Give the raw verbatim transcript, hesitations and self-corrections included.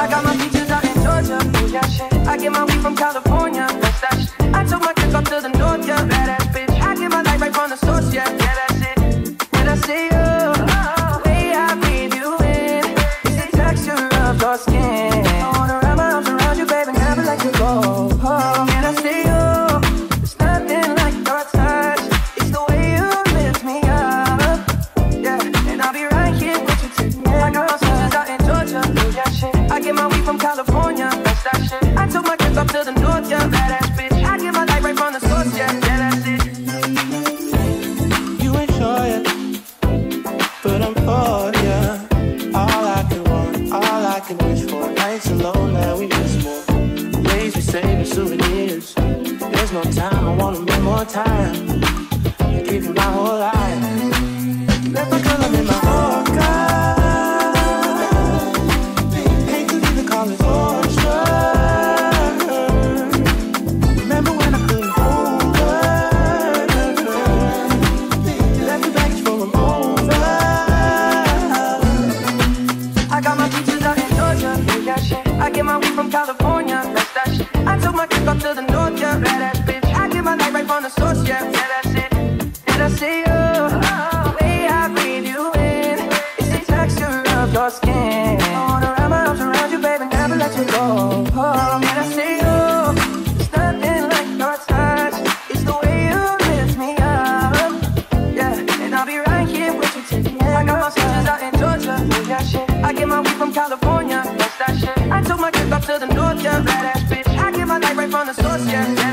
got my peaches out in Georgia, ooh, yeah, shit. I get my weed from California, that's that shit. I took my trip up to the north, yeah, badass bitch. I get my light right from the source, yeah, yeah, that's it. When I see you, the way I breathe you in, it's the texture of your skin. I wanna wrap my arms around you, baby, never let you go. Oh, when I see you, there's nothing like your touch. It's the way you lift me up, yeah. And I'll be right here with you till the end. I got my peaches out in Georgia, ooh, yeah, shit. I get my weed from California, that's that shit. I took my trip up to the north, yeah, badass bitch. I get my light right from the source, yeah, yeah, that's it. You enjoy it, but I'm for ya. All I can want, all I can wish for. Nights alone that we miss more. Days we save as souvenirs. There's no time, I wanna make more time. I give you my whole life. Let my girl in my orca. Hate to even call it torture. Remember when I couldn't hold her? Left the baggage for a moment. I got my peaches out in Georgia, ooh, yeah, shit. I get my weed from California, that's that shit. I took my trip up to the north, yeah, badass bitch. I get my light right from the source, yeah, yeah, that's it. And I see you, the way I breathe you in, it's the texture of your skin. I wanna wrap my arms around you, baby, never let you go. Oh, and I see you, there's nothing like your touch. It's the way you lift me up, yeah. And I'll be right here with you till the end. I got my peaches out in Georgia, ooh, yeah, shit. I get my weed from California, that's that shit. I took my trip up to the north, yeah, badass bitch. I get my light right from the source, yeah, yeah.